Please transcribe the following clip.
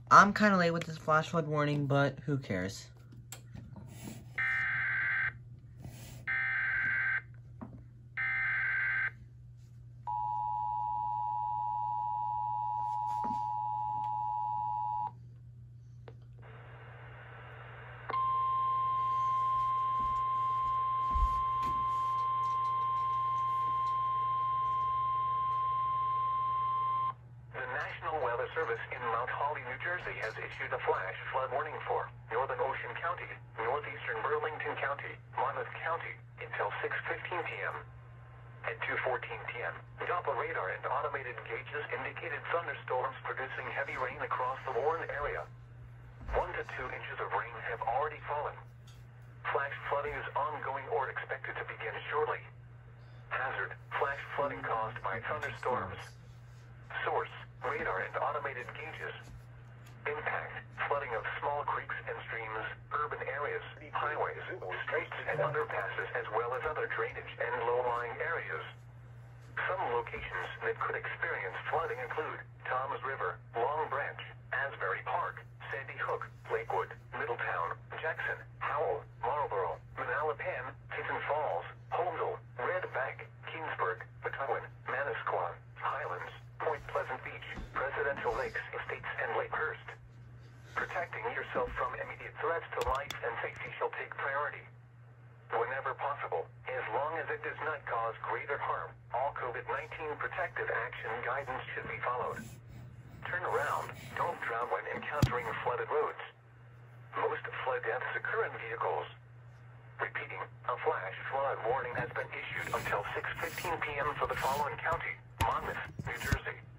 I'm kind of late with this flash flood warning, but who cares? Service in Mount Holly, New Jersey has issued a flash flood warning for Northern Ocean County, northeastern Burlington County, Monmouth County until 6:15 p.m. At 2:14 p.m., Doppler radar and automated gauges indicated thunderstorms producing heavy rain across the Warren area. 1 to 2 inches of rain have already fallen. Flash flooding is ongoing or expected to begin shortly. Hazard: flash flooding caused by thunderstorms. Source: radar and automated gauges. Impact: flooding of small creeks and streams, urban areas, highways, streets and underpasses, as well as other drainage and low-lying areas. Some locations that could experience flooding include Toms River, Long Branch, Asbury Park, Sandy Hook, Lakewood, Middletown, Jackson, Howell, Marlboro, Manalapan, Tinton Falls, Holmdel, Red Bank, Keensburg, Methuen, Manasquan, Highlands, Point Pleasant Beach, Presidential Lakes, Estates, and Lakehurst. Protecting yourself from immediate threats to life and safety shall take priority. Whenever possible, as long as it does not cause greater harm, all COVID-19 protective action guidance should be followed. Turn around. Don't drown when encountering flooded roads. Most flood deaths occur in vehicles. Repeating, a flash flood warning has been issued until 6:15 p.m. for the following county: Monmouth, New Jersey,